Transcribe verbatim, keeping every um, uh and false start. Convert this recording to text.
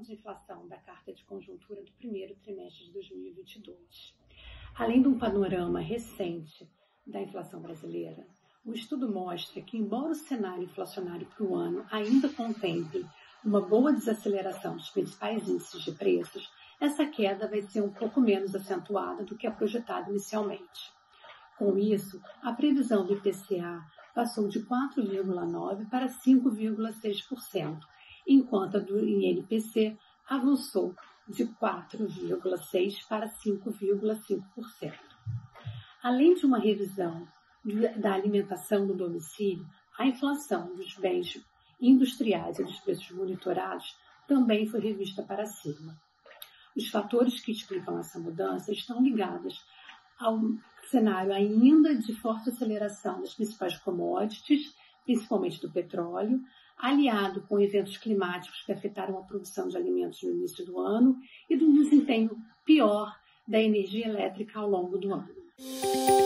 de inflação da carta de conjuntura do primeiro trimestre de dois mil e vinte e dois. Além de um panorama recente da inflação brasileira, o estudo mostra que, embora o cenário inflacionário para o ano ainda contemple uma boa desaceleração dos principais índices de preços, essa queda vai ser um pouco menos acentuada do que a projetada inicialmente. Com isso, a previsão do I P C A passou de quatro vírgula nove por cento para cinco vírgula seis por cento, enquanto a do I N P C avançou de quatro vírgula seis por cento para cinco vírgula cinco por cento. Além de uma revisão da alimentação no domicílio, a inflação dos bens industriais e dos preços monitorados também foi revista para cima. Os fatores que explicam essa mudança estão ligados ao cenário ainda de forte aceleração das principais commodities, principalmente do petróleo, aliado com eventos climáticos que afetaram a produção de alimentos no início do ano e do desempenho pior da energia elétrica ao longo do ano.